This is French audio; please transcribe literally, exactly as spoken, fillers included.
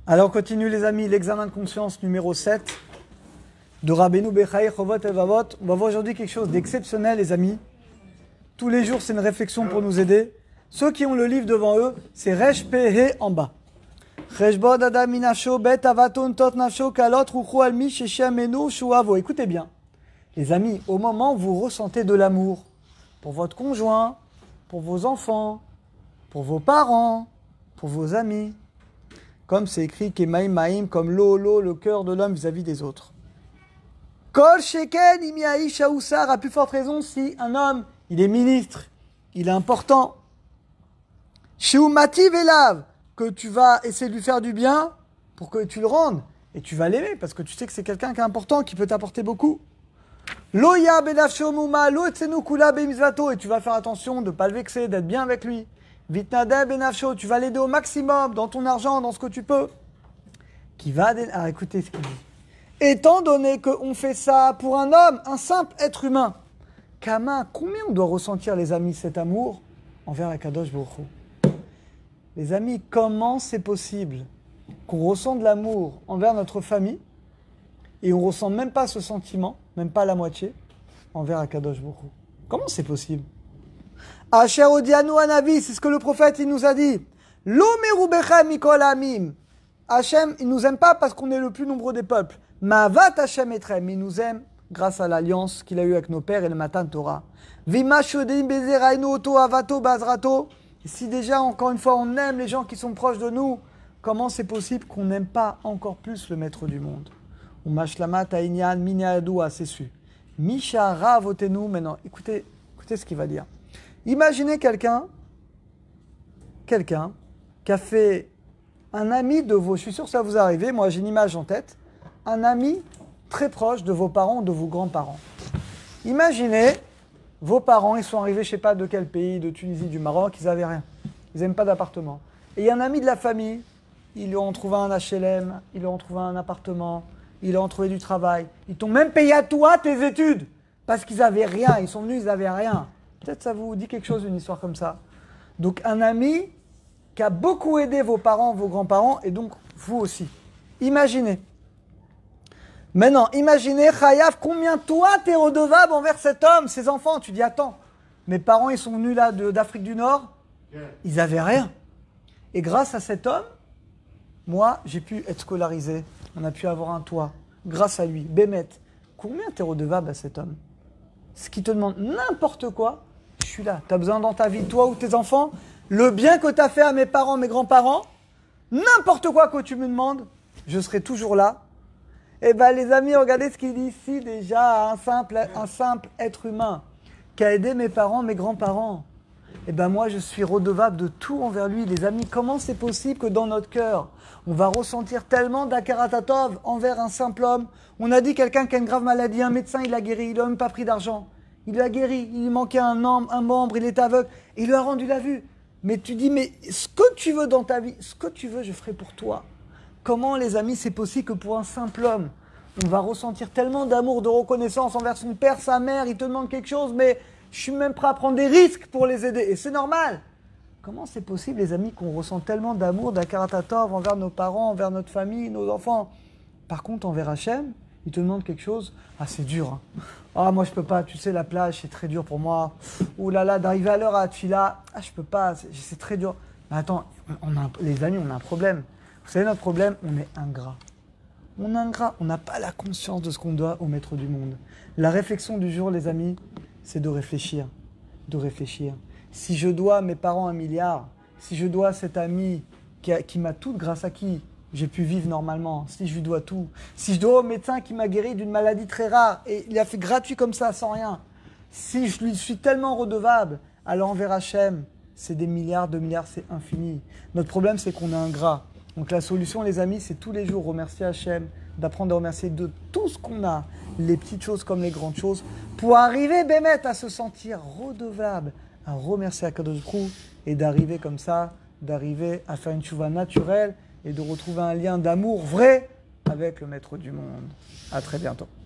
Alors, on continue les amis, l'examen de conscience numéro sept de Rabbeinu Bechaye Chovot Evavot. On va voir aujourd'hui quelque chose d'exceptionnel les amis. Tous les jours, c'est une réflexion pour nous aider. Ceux qui ont le livre devant eux, c'est Resh Pehe en bas. Reshbod Adam Minasho Bet Avaton Tot Nafsho Kalot Ruchu Almi Sheshamenu Shuavo. Écoutez bien, les amis, au moment où vous ressentez de l'amour pour votre conjoint, pour vos enfants, pour vos parents, pour vos amis, comme c'est écrit Kemaim Maim, comme l'eau, l'eau, le cœur de l'homme vis-à-vis des autres. Kol Sheken Imiaï Shaoussar, à plus forte raison si un homme, il est ministre, il est important. Shiumati Velav, que tu vas essayer de lui faire du bien pour que tu le rendes. Et tu vas l'aimer parce que tu sais que c'est quelqu'un qui est important, qui peut t'apporter beaucoup. Loya Benafsho Muma, Lo Etsenu Kula Bemizvato, et tu vas faire attention de ne pas le vexer, d'être bien avec lui. Vitnada Benafsho, tu vas l'aider au maximum dans ton argent, dans ce que tu peux. Qui va. Ah, écoutez ce qu'il dit. Étant donné qu'on fait ça pour un homme, un simple être humain, Kama, combien on doit ressentir, les amis, cet amour envers Akadosh Baruch Hu? Les amis, comment c'est possible qu'on ressent de l'amour envers notre famille et on ne ressent même pas ce sentiment, même pas la moitié, envers Akadosh Baruch Hu? Comment c'est possible? Asher Odianu Anavi, c'est ce que le prophète il nous a dit. Lo merubechem mikol amim. Hachem, il nous aime pas parce qu'on est le plus nombreux des peuples. Mavat Hachem etrem, il nous aime grâce à l'alliance qu'il a eue avec nos pères et le Matan Torah. Vima shodim bezerainu oto avato bazrato. Si déjà, encore une fois, on aime les gens qui sont proches de nous, comment c'est possible qu'on n'aime pas encore plus le maître du monde? Umashlama ta'inyan minyadoua, c'est su. Misha ravotenu, maintenant, écoutez, écoutez ce qu'il va dire. Imaginez quelqu'un, quelqu'un qui a fait un ami de vos, je suis sûr que ça vous est arrivé, moi j'ai une image en tête, un ami très proche de vos parents, de vos grands-parents. Imaginez, vos parents, ils sont arrivés, je ne sais pas de quel pays, de Tunisie, du Maroc, ils n'avaient rien. Ils n'aiment pas d'appartement. Et il y a un ami de la famille, ils lui ont trouvé un H L M, ils lui ont trouvé un appartement, ils lui ont trouvé du travail. Ils t'ont même payé à toi tes études, parce qu'ils n'avaient rien, ils sont venus, ils n'avaient rien. Peut-être ça vous dit quelque chose, une histoire comme ça. Donc un ami qui a beaucoup aidé vos parents, vos grands-parents, et donc vous aussi. Imaginez. Maintenant, imaginez, Chayav, combien toi t'es redevable envers cet homme, ses enfants. Tu dis, attends, mes parents, ils sont venus là de, d'Afrique du Nord, ils n'avaient rien. Et grâce à cet homme, moi, j'ai pu être scolarisé, on a pu avoir un toit. Grâce à lui, Bémet, combien t'es redevable à cet homme? Ce qui te demande n'importe quoi, je suis là. Tu as besoin dans ta vie, toi ou tes enfants, le bien que tu as fait à mes parents, mes grands-parents, n'importe quoi que tu me demandes, je serai toujours là. Eh bien, les amis, regardez ce qu'il dit ici déjà, un simple, un simple être humain qui a aidé mes parents, mes grands-parents. Eh bien, moi, je suis redevable de tout envers lui. Les amis, comment c'est possible que dans notre cœur, on va ressentir tellement d'akaratatov envers un simple homme? On a dit quelqu'un qui a une grave maladie, un médecin, il l'a guéri, il n'a même pas pris d'argent. Il l'a guéri, il lui manquait un, un membre, il était aveugle, et il lui a rendu la vue. Mais tu dis, mais ce que tu veux dans ta vie, ce que tu veux, je ferai pour toi. Comment, les amis, c'est possible que pour un simple homme, on va ressentir tellement d'amour, de reconnaissance envers son père, sa mère, il te demande quelque chose, mais je suis même prêt à prendre des risques pour les aider. Et c'est normal. Comment c'est possible, les amis, qu'on ressent tellement d'amour, d'akaratatov envers nos parents, envers notre famille, nos enfants? Par contre, envers Hachem, il te demande quelque chose. Ah, c'est dur. Hein. Ah, moi, je peux pas. Tu sais, la plage, c'est très dur pour moi. Ouh là là, d'arriver à l'heure à Tfila. Ah, je peux pas. C'est, c'est très dur. Mais attends, on a un, les amis, on a un problème. Vous savez, notre problème, on est ingrat. On est ingrat. On n'a pas la conscience de ce qu'on doit au maître du monde. La réflexion du jour, les amis, c'est de réfléchir. De réfléchir. Si je dois à mes parents un milliard, si je dois à cet ami qui, a, qui m'a tout, grâce à qui j'ai pu vivre normalement, si je lui dois tout, si je dois au médecin qui m'a guéri d'une maladie très rare et il a fait gratuit comme ça, sans rien, si je lui suis tellement redevable, alors envers Hachem, c'est des milliards, deux milliards, c'est infini. Notre problème, c'est qu'on est ingrat. Donc la solution, les amis, c'est tous les jours remercier Hachem, d'apprendre à remercier de tout ce qu'on a, les petites choses comme les grandes choses, pour arriver, Bémet, à se sentir redevable, à remercier Akadosh Baruch Hu et d'arriver comme ça, d'arriver à faire une tchouva naturelle et de retrouver un lien d'amour vrai avec le maître du monde. À très bientôt.